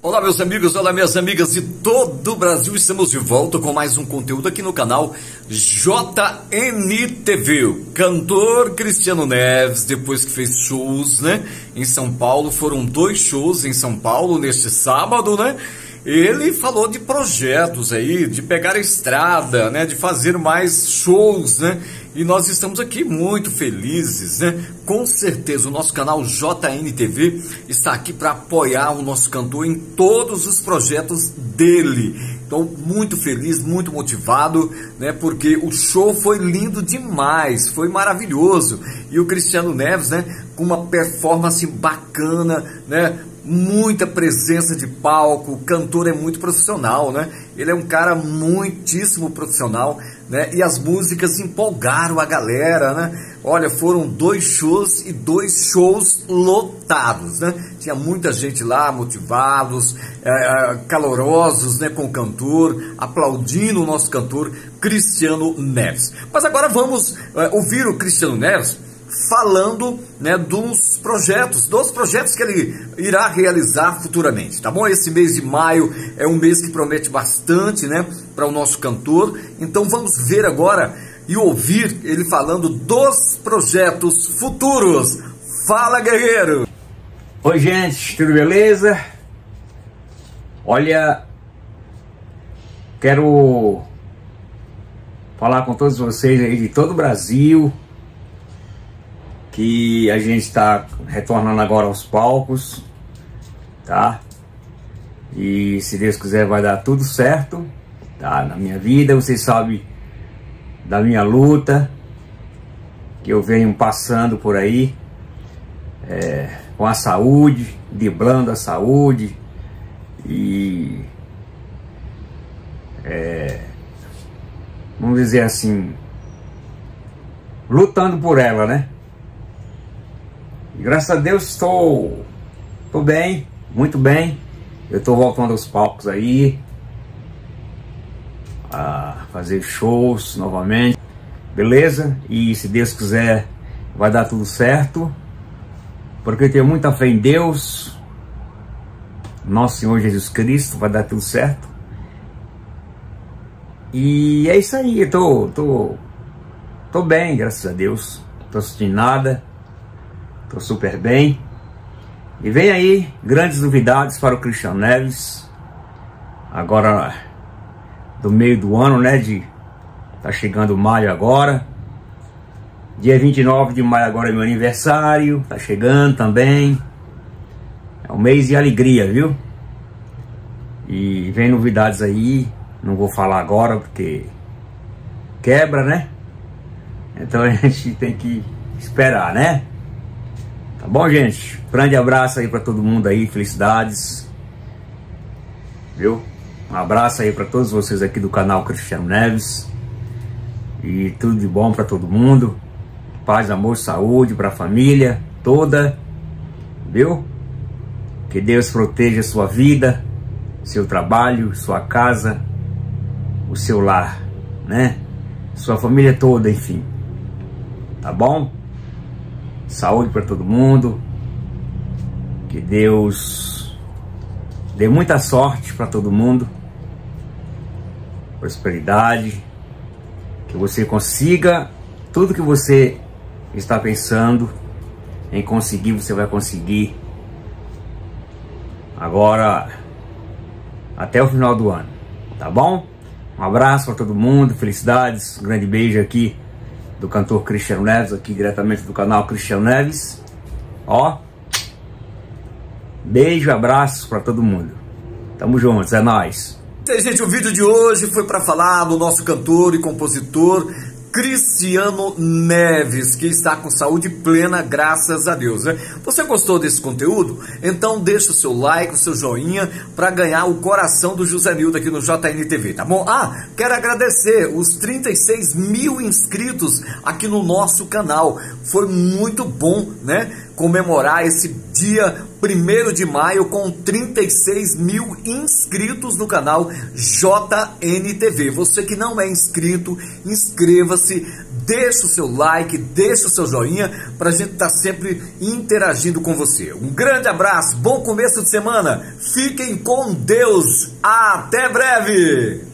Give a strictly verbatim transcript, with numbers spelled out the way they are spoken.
Olá meus amigos, olá minhas amigas de todo o Brasil, estamos de volta com mais um conteúdo aqui no canal J N T V. O cantor Cristiano Neves, depois que fez shows, né, em São Paulo, foram dois shows em São Paulo neste sábado, né, ele falou de projetos aí, de pegar a estrada, né, de fazer mais shows, né, e nós estamos aqui muito felizes, né? Com certeza o nosso canal J N T V está aqui para apoiar o nosso cantor em todos os projetos dele. Então, muito feliz, muito motivado, né? Porque o show foi lindo demais, foi maravilhoso. E o Cristiano Neves, né? Com uma performance bacana, né? Muita presença de palco, o cantor é muito profissional, né? Ele é um cara muitíssimo profissional, né? E as músicas empolgaram a galera, né? Olha, foram dois shows e dois shows lotados, né? Tinha muita gente lá, motivados, é, calorosos, né? Com o cantor, aplaudindo o nosso cantor Cristiano Neves. Mas agora vamos é, ouvir o Cristiano Neves falando, né, dos projetos, dos projetos que ele irá realizar futuramente, tá bom? Esse mês de maio é um mês que promete bastante, né, para o nosso cantor. Então vamos ver agora e ouvir ele falando dos projetos futuros. Fala, guerreiro! Oi, gente, tudo beleza? Olha, quero falar com todos vocês aí de todo o Brasil, que a gente está retornando agora aos palcos, tá? E se Deus quiser vai dar tudo certo, tá? Na minha vida, vocês sabem da minha luta, que eu venho passando por aí, é, com a saúde, driblando a saúde, e é, vamos dizer assim, lutando por ela, né? Graças a Deus estou, estou bem, muito bem. Eu estou voltando aos palcos aí, a fazer shows novamente, beleza? E se Deus quiser vai dar tudo certo, porque eu tenho muita fé em Deus, nosso Senhor Jesus Cristo, vai dar tudo certo. E é isso aí, eu tô, tô, tô bem, graças a Deus, não tô sentindo nada. Tô super bem. E vem aí grandes novidades para o Cristiano Neves. Agora do meio do ano, né? De, tá chegando maio agora. Dia vinte e nove de maio agora é meu aniversário. Tá chegando também. É um mês de alegria, viu? E vem novidades aí. Não vou falar agora porque quebra, né? Então a gente tem que esperar, né? Tá bom, gente? Grande abraço aí pra todo mundo aí, felicidades, viu? Um abraço aí pra todos vocês aqui do canal Cristiano Neves. E tudo de bom pra todo mundo. Paz, amor, saúde pra família toda, viu? Que Deus proteja a sua vida, seu trabalho, sua casa, o seu lar, né? Sua família toda, enfim. Tá bom? Saúde para todo mundo, que Deus dê muita sorte para todo mundo, prosperidade, que você consiga tudo que você está pensando em conseguir, você vai conseguir agora até o final do ano, tá bom? Um abraço para todo mundo, felicidades, um grande beijo aqui do cantor Cristiano Neves, aqui diretamente do canal Cristiano Neves. Ó, beijo, abraço para todo mundo. Tamo juntos, é nóis. Gente, o vídeo de hoje foi para falar do nosso cantor e compositor Cristiano Neves, que está com saúde plena, graças a Deus, né? Você gostou desse conteúdo? Então deixa o seu like, o seu joinha, para ganhar o coração do Josenildo aqui no J N T V, tá bom? Ah, quero agradecer os trinta e seis mil inscritos aqui no nosso canal. Foi muito bom, né? Comemorar esse dia primeiro de maio com trinta e seis mil inscritos no canal J N T V. Você que não é inscrito, inscreva-se, deixa o seu like, deixa o seu joinha, para a gente estar sempre interagindo com você. Um grande abraço, bom começo de semana, fiquem com Deus, até breve!